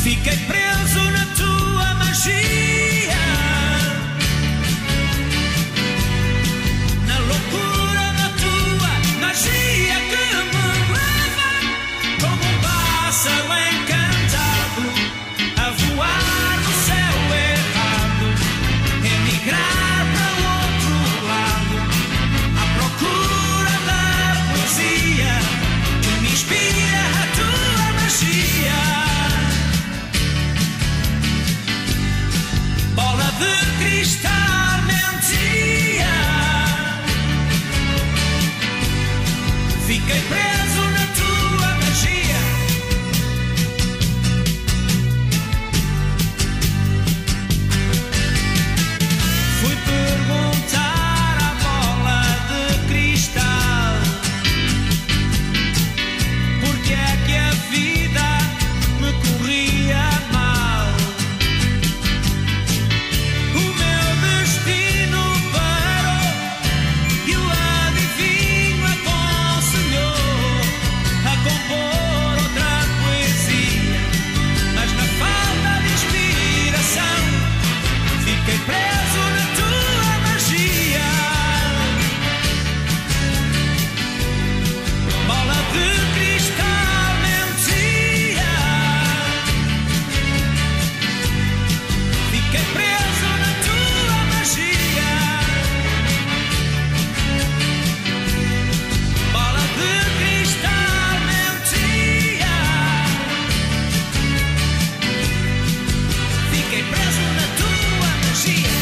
Fiquei preso na tua magia, na loucura da tua magia que me leva como um pássaro encantado a voar no céu errado, emigrar para o outro lado, à procura da poesia que me inspira a tua magia. Bola de cristal mentia, fiquei preso na tua magia. Fui perguntar à bola de cristal porque é que a vida me corria mal. O meu destino parou e o adivinho aconselhou a compor outra poesia, mas na falta de inspiração fiquei preso na tua magia. Bola de cristal mentia, fiquei preso na tua magia. Bola de cristal mentia, fiquei preso na tua magia.